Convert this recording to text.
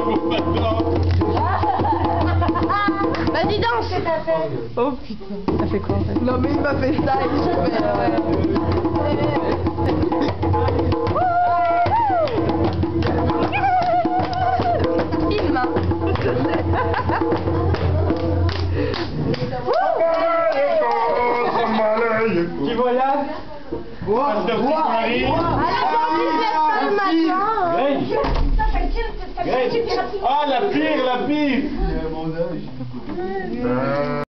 Vas-y, danse. Oh putain, ça fait quoi en fait? Non mais il m'a fait ça et je fais Film. Qui voyage? Allez, Ah, la pire, la pire!